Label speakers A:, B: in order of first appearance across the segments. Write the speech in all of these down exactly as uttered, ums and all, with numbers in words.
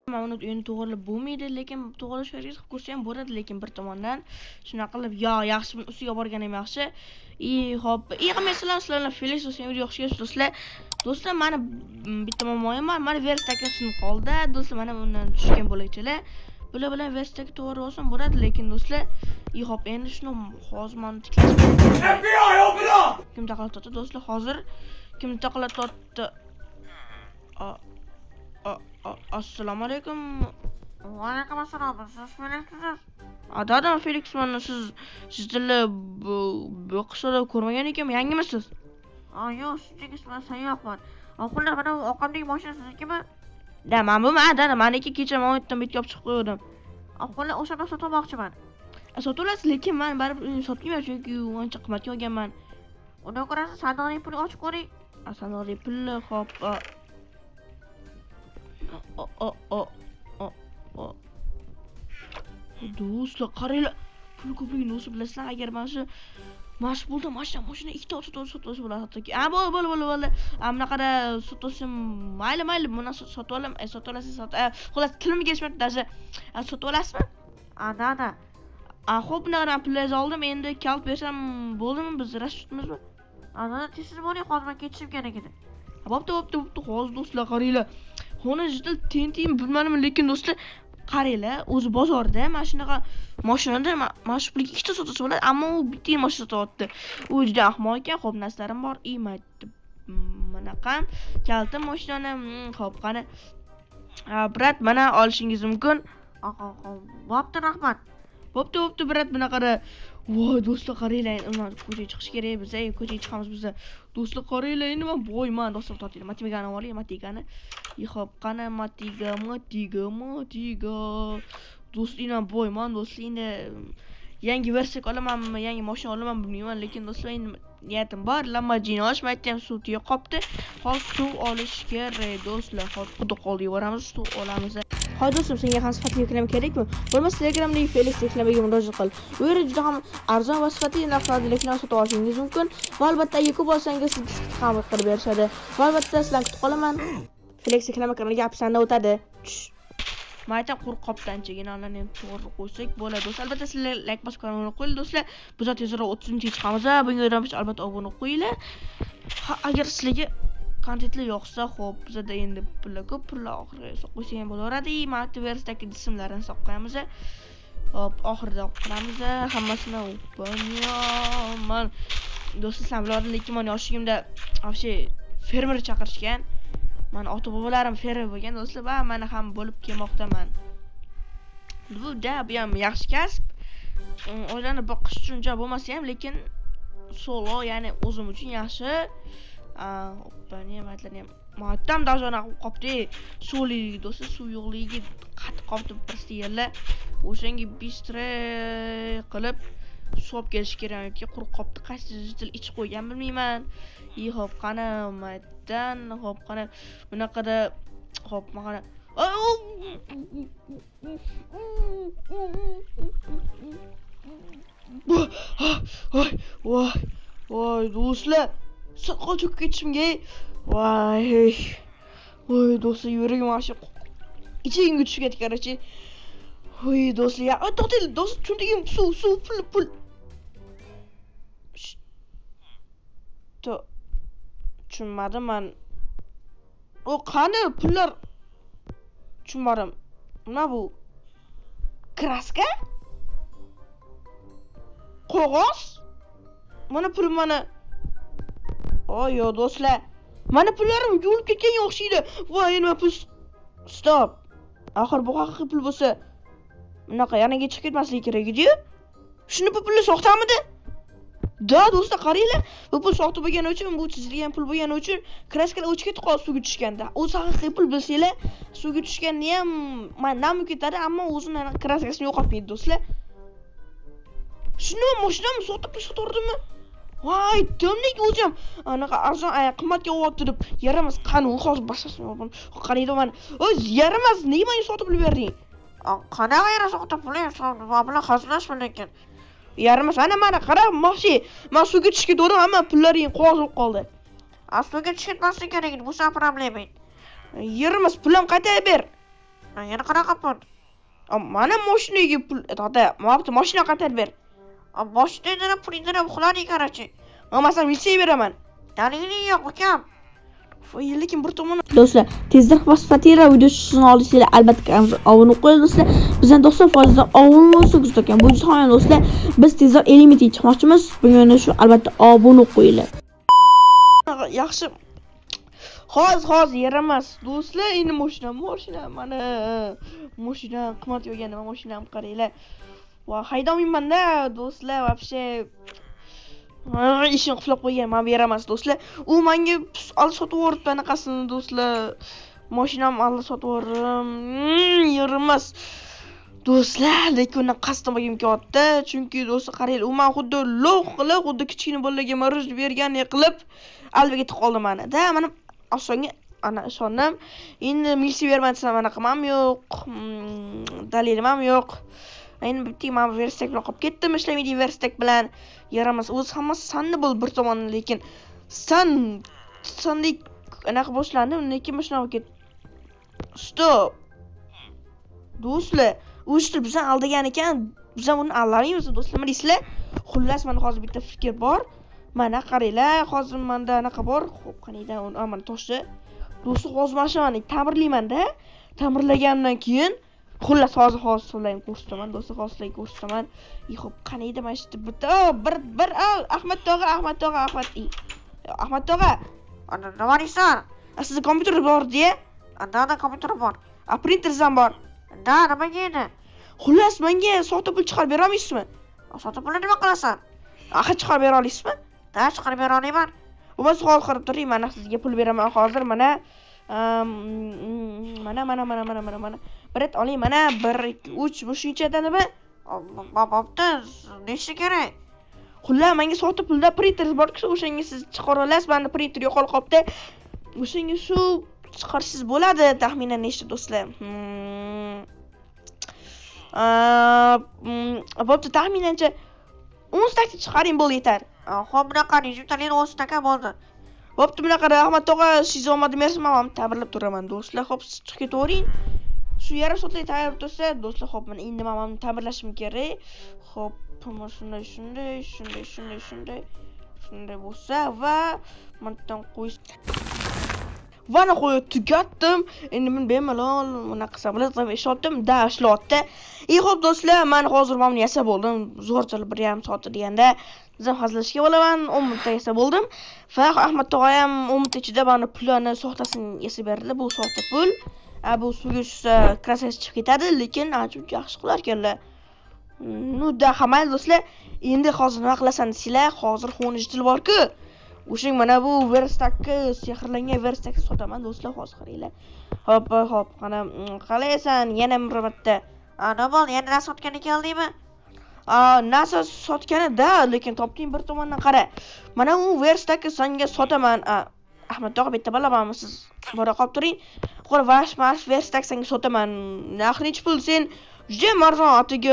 A: Men uni endi to'g'rilab bo'lmaydi, lekin to'g'rilash kerak qilib ko'rsa ham bo'ladi, lekin bir tomondan shunaqa qilib, yo, yaxshi ustiga borganim yaxshi. I, hop, i qilmaysilar, sizlar Felix do'stlar yaxshi do'stlar. Do'stlar, meni bitta momoyim bor, meni versdagi sinib qoldi. Do'stlar, mana bundan tushgan bo'lakchalar. Bular bilan versdagi to'g'ri olsam bo'ladi, lekin do'stlar, i hop, endi shuni hozir meni tiklash. F B I, open up! Kim taqalatdi do'stlar, hozir kim taqalatdi? Assalomu alaykum.
B: Va alaykum assalom. Siz Felixsiz?
A: Adada Felix mana siz sizni bu qisada ko'rmagan ekanman, yangimisiz?
B: Ha, yo'q, shunchaki men sayyoqman. Oxirlar mana oqamdagi mashina siznikimi?
A: Da, men bu men da, meniki kecha mo'yitdan bitga olib chiqib qo'ydim.
B: Oxirlar o'shani sotmoqchiman.
A: Sotib olasiz, lekin men baribir sotmayman, chunki ancha qimmatga olganman.
B: Undan ko'ra sandiqning pulini ochib ko'ring.
A: Sandiqning puli, hop. O o o o o. Do'stlar, qaranglar. Pul ko'pligini o'sib bilasizlar, agar men shu mash bo'ldim, mashina, mashina ikkita sotib sotib bo'ladi hattoki. A, bo'l, bo'l, bo'l, bo'l. A, bunaqada sotib mayli, mayli, buni sotib olam, sotib olasiz, sotib. Xo'las, tilimga kelishmadi, даже. Sotib olasizmi?
B: A, da, da.
A: A, xo'p, bunaqa pullarni oldim, endi kalp bersam bo'ldimi, biz rashtmizmi?
B: A, da, tezroq bo'ling, hozir men ketishim kerak edi.
A: Bo'pti, bo'pti, bo'pti, hozir do'stlar, qaranglar. Xona juda tentim bilmadim, lekin do'stlar, qaranglar, o'zi bozorda mashinaga mashinada mana shu pulga ikkita sotsa bo'ladi, ammo u bitta mashina sotyapti. U juda ahmoq ekan, xo'p, narslarim bor, imaydi. Bunaqa kalta mashinani, xo'p, qani. Brat, mana olishingiz mumkin.
B: Bo'pti, rahmat.
A: Bo'pti, bo'pti, brat, bunaqada. Voy, do'stlar, qaranglar, uni ko'chaga chiqish kerak, biz ey ko'chaga chiqamiz biz. Do'stlar, qaranglar, endi men boyman, do'stlar, tortaylik. Matigani oling, matigani. Xo'p, qani matiga, matiga, matiga. Do'stlar, boyman, do'stlar, endi yangi versiya olamanmi, yangi mashina olamanmi bilmayman, lekin do'stlar, endi niyatim bor. Lamborghini olishmayapti ham, suv tuya qopti. Hozir suv olish kerak, do'stlar. Hozir quduq olib yuboramiz, suv olamiz. Hoy do'stim, senga ham sifatli reklama kerakmi? Bo'lmasa Telegramdagi Felix reklamaga murojaat qil. U yerda juda ham arzon va sifatli narxlarda reklama sotib olishingiz mumkin. Va albatta, agar ko'p olsangiz diskret ham qilib berishadi. Va albatta, sizlarni kutib qolaman. Felix reklama kanaliga apsanda o'tadi. Mayta quruq qopdanchagina ularni to'g'ri qo'ysak bo'ladi. Do'stlar, albatta sizlar like bosib kanalga qo'ying do'stlar. Biz tezroq o'ttizinchi chiqamiz. Bunga yo'nalish albatta obuna qo'yinglar. Agar sizlarga kontentlar yoqsa, xo'p, bizda endi pullar ko'p, pullar oxiriga qo'ysak ham bo'laveradi. Multiversedagi jismlarni saqlaymiz. Hop, oxirida qilamiz. Hammasini o'pinyoman. Do'stlar, sizlarni lekin men yoshligimda вообще fermer chaqirishgan. Meni ota-bobolarim fermer bo'lgan do'stlar va meni ham bo'lib kelmoqdaman. Bu da bu ham yaxshi kasb. O'zlarni boqish uchun joy bo'lmasa ham, lekin solo, ya'ni o'zim uchun yaxshi. Bani nimatlarni ham matam dazona qopdi. Suvligi do'stlar, suv yo'qligi qattiq qopdi birsi yerlar. O'shanga bistre qilib suv kelish kerak yoki quruq qopdi qaysi jil ichib qo'ygan bilmayman. I hop, qani maydan, hop, qani bunaqada hop, mana voy, voy, voy, do'stlar, soqol cho'kib ketishimga. Voy. Voy, do'stlar, yuragim mana shu ichimga tushib ketdi, qarachi. Voy, do'stlar, ya, to'xtang, do'stlar, cho'ntagim suv, suv, pul, pul. To tushunmadim men. O qani pullar? Tushunmadim. Nima bu? Kraska? Qog'oz? Mana pul mana. Oy, yo do'stlar. Mana pullarim yuvilib ketganga o'xshaydi. Voy, nima pul? Stop. Axir bu haqiqiy pul bo'lsa, bunaqa yaniga chiqib ketmasligi kerak edi-yu. Shuni pulni soxtamidi? Da, do'stlar, qaranglar. Bu pul soxta bo'lgani uchun, bu chizilgan pul bo'lgani uchun kraskalar o'chib ketib qoldi suvga tushganda. O'zi haqiqiy pul bilsanglar, suvga tushganda ham mandan ketadi, ammo o'zini kraskasini yo'qotmaydi, do'stlar. Shuni mashinamni sotib sotordimmi? Voy, domnik o'zim anaqa arzon, qimmatga olyapti deb yaramas. Qani, u hozir boshqasini oldim. Qaraydi mana. O'z yaramas, nima sotib berding?
B: Qanaqa yara sotib pulim, va bilan hazillashman lekin.
A: Yaramas, ana mana qara, moqchi. Men suvga tushib ketdim, hamma pullaring qog'oz bo'lib qoldi.
B: A suvga tushib ketmasligi kerak edi, bu sen problema.
A: Yaramas, pulim qaytarib ber.
B: Yana qanaqa pul?
A: Mana mashinaga pul, dada, mabti mashina qaytarib ber.
B: Boshida pulingdan uxlading qarachi.
A: Men sen milsiya beraman.
B: Daliling yo'q ukam.
A: Lekin bir tomon do'stlar, tezroq Fosfatira videosini olishinglar albatta kanalga obuna qo'ying do'stlar. Bizdan dokson foiz obuna bo'lsangiz ekan. Bu jihon do'stlar, biz tezroq ellik ming chiqmoqchimiz. Bugun shu albatta obuna qo'yinglar. Yaxshi. Hozir hozir yaramas do'stlar, endi mashina, mashina, mana mashina qimmat yo'gani, mashinam qaranglar. Va haydolmayman-da do'stlar, вообще ishini qilib qo'ygan, men beramas do'stlar. U menga olib sotib yuboribdi anaqasini do'stlar. Mashinam olib sotib yubordim. Yaramas. Do'stlar, lekin uni qasddan bo'lgan imkoniyatda, chunki do'stlar qaranglar, u men xuddi lo'q qilib, xuddi kichkina bolalarga maroj bergandek qilib albaga tiqib qoldi mana. Da, mana osonga ana ishondim. Endi milsiya berman desam anaqa ham yo'q, dalilim ham yo'q. Endi bitta men verstak bilan qolib ketdim, ishlamaydi verstak bilan. Yaramas. O'zi hammasi sanni bo'ldi bir tomon, lekin san sandek anaqa boshlandi, lekin mana shunaqa ketdi. Stop. Do'stlar, u ishni bizdan aldagan ekan, biz uni aldamaymiz do'stlar. Nima deysizlar? Xullas, mana hozir bitta fikr bor. Mana qaranglar, hozir menda anaqa bor. Xo'p, qaniyda uni mana toshdi. Do'stlar, hozir mana shuni ta'mirlayman-da. Ta'mirlagandan keyin xullas hozir hozir sizlarga ko'rsataman, do'stlar, hozir sizlarga ko'rsataman. I xo'p, qaniyda mana shu bitta bir bir al, Ahmad tog'a, Ahmad tog'a, Ahmad. Ahmad tog'a.
B: Ana nima deysan?
A: Sizda kompyuter bor-da?
B: Ana kompyuter bor.
A: A printer ham bor.
B: Da, nimaga edi?
A: Xullas, menga soxta pul chiqarib bera olaysizmi?
B: Soxta pulni nima qilasan?
A: Axir chiqarib bera olaysizmi?
B: Da, chiqarib bera olmayman.
A: Bo'lmasa hozir qarab turing, mana sizga pul beraman hozir, mana mana mana mana mana mana mana. Biret oling, mana bir ikki uch bu shunchadanmi?
B: Bo'pti, nechta kerak?
A: Xullas, menga soxta pulda printer bor-ku, o'shanga siz chiqara olasiz. Menda printer yo'qolib qolibdi. O'shanga shu chiqarsiz bo'ladi, taxminan nechta do'stlar? Bo'pti, taxminancha o'n takcha chiqaring bo'ldi yetar.
B: Xo'p, bunaqa yuztaning o'n taka bo'ldi.
A: Bo'pti, bunaqa Ahmad tog'a, siz omad bersin, men ta'mirlab turaman do'stlar. Xo'p, siz chiqib ketavering. Shu yarim soatlik tayyor tursa, do'stlar, xo'p, men endi men ta'mirlashim kerak. Xo'p, mana shunday, shunday, shunday, shunday, shunday, shunday bo'lsa va mendan qo'yish. Vana qo'yib tugatdim. Endi men bemalol bunaqa qilsam bo'ladi, ishlatdim, da ishlatdi. E xo'p do'stlar, men hozir mana buni yasab bo'ldim. Zo'rchalik bir yarim soat deganda bizam hazillashga bo'laman, o'n minutda yasab bo'ldim. Va Ahmad tog'a ham o'n minut ichida mana pulni soxtasini yasab berdi. Bu soxta pul. A bu suvga tushsa krasas chiqib ketadi, lekin ancha yaxshi qilar ekanlar. Nu da hamma do'stlar, endi hozir nima qilasan desizlar, hozir xonijtil bor-ku. O'shing mana bu verstakni, sehrlangan verstakni sotaman do'stlar, hozir qaranglar. Hop, hop, qana qalaysan? Yana bir marta.
B: Ana bo'ldi, yana narsa sotgani keldingmi?
A: A, narsa sotganida, lekin topding bir tomondan qara. Mana u verstakni senga sotaman. Ahmad tog'a, bitta balaman, siz bora qolib turing. Qo'y, vash, vash verstak senga sotaman. Narxi necha pul sen? Juda arzon, otiga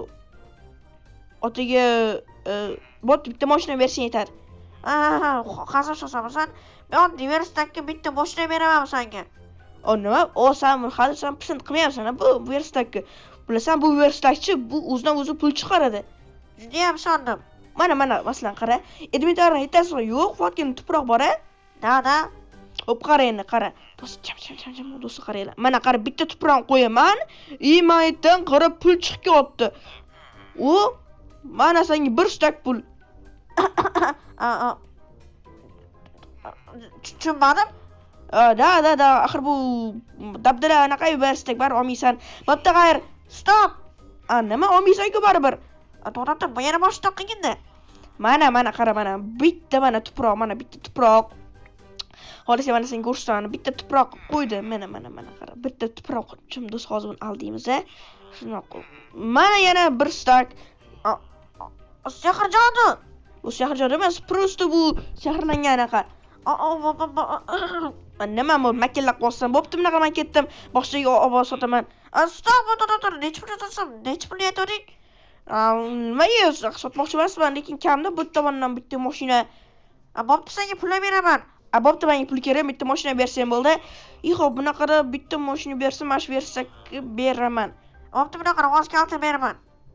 A: otiga bot bitta mashina bersang yetar.
B: Aha, qasam sosasan, men verstakka bitta mashina beraman senga.
A: O nima? O sen hali sen pisand qilmayapsan bu verstakka. Bilasan, bu verstakchi bu o'zidan o'zi pul chiqaradi.
B: Juda ham ishondim.
A: Mana mana masalan qara. Inventarni aytasiz, yo'q, faqat tuproq bor-a?
B: Da, da.
A: Hop, qara endi, qara. Do'st, cham cham cham cham do'st qaranglar. Mana qara, bitta tuproqni qo'yaman. Imaydan qara pul chiqib ketdi. U mana senga bir stak pul.
B: Tushunmadim.
A: Da, da, da, axir bu dabdala anaqa verstak bar olmaysan. Bo'pti, qayr.
B: Stop.
A: A, nima olmaysan-ku baribir?
B: To'g'ri, bu yana boshqa qilganda.
A: Mana, mana qara, mana bitta mana tuproq, mana bitta tuproq. Hozir mana sen ko'rsataman, bitta tuproq qo'ydi. Mana, mana, mana qara. Bitta tuproq chim do'st hozir uni aldimiz-a. Shunaqa. Mana yana bir stak.
B: Sehr jodu.
A: Bu sehr jodu emas, prosta bu sehrlangan anaqa. Nima bu makillab qolsam, bo'pti, bunaqa men ketdim. Boshqaga ovoz sotaman.
B: Stop, to'g'ri, necha pul sotasan? Necha pul aytavering?
A: Nima sotmoqchi emasman, lekin kamda bu tomondan bitta mashina.
B: Bo'pti, senga pul beraman.
A: A bo'pti, menga pul kerak, bitta mashina bersang bo'ldi. I xo'p, bunaqada bitta mashina bersa, mana shu bersak beraman.
B: Bo'pti, bunaqa g'oz kalta beraman.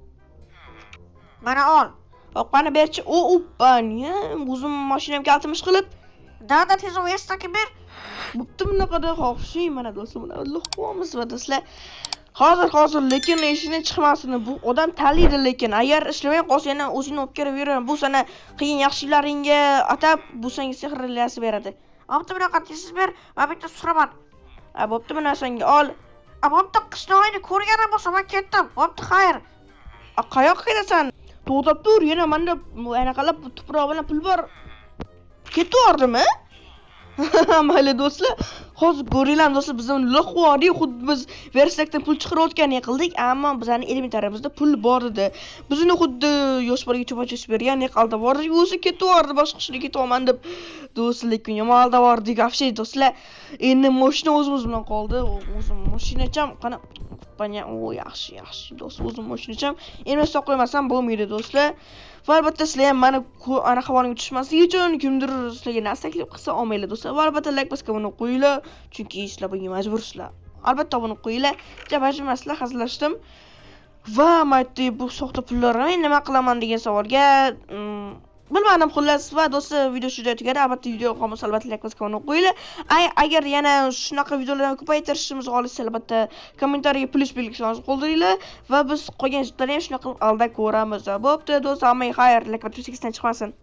B: Mana ol.
A: Hop, qani berchi. O, uppaniya, o'zim mashinam kaltimish qilib.
B: Dada tez o'yasdaki ber.
A: Bo'pti, bunaqada xo'pshi, mana do'stlar, mana Alloh qo'yamiz va do'stlar. Hozir hozir lekin ishini chiqmasin. Bu odam taniydi lekin agar ishlamay qolsa yana o'zingni olib kelaveradi. Bu sana qiyin yaxshilaringga atab bu senga sehrlasi beradi.
B: Bo'pti, bunaqa tez ber va bitta suraman.
A: A bo'pti, mana senga ol.
B: A bo'pti, qishloqni ko'rganim bo'lsa men ketdim. Bo'pti, xayr.
A: A qayoqqa ketasan? To'xtab tur, yana menda anaqalab tuproq bilan pul bor. Ketaverdimi? Mayli do'stlar, hozir ko'ringlar do'stlar, biz uni loqvordik, xuddi biz versakdan pul chiqarayotgandek qildik, ammo bizning elementarimizda pul bor edi. Bizni xuddi yosh bolaga cho'pachis bergandek aldavordik, o'zi ketaverdi, boshqa ishga ketaman deb. Do'stlar, lekin yomon aldavordik, afsus do'stlar. Endi mashina o'zimiz bilan qoldi. O'zim mashinacham qana Banya, o yaxshi, yaxshi do'st, o'zim mashinacham. Endi saqlab qo'ymasam bo'lmaydi do'stlar. Va albatta sizlar ham meni ana xabaring tushmaslik uchun kimdir sizlarga narsa taklif qilsa olmaylar do'stlar. Va albatta like bosgan buni qo'yinglar, chunki sizlar bunga majbursizlar. Albatta buni qo'yinglar. Jabajmaslar, hazillashdim. Va maytdi bu soxta pullarni nima qilaman degan savolga bilmadim xullas. Va do'stlar, video shu joyda tugadi. Albatta video yoqsa albatta like bosgan buni qo'yinglar. Agar yana shunaqa videolarni ko'paytirishimiz xohlasa albatta kommentariyaga plyus belgisini qoldiringlar va biz qolgan videolarni ham shunaqa alda ko'ramiz. Bo'pti do'stlar, hammaga xayr, like va chiqmasin.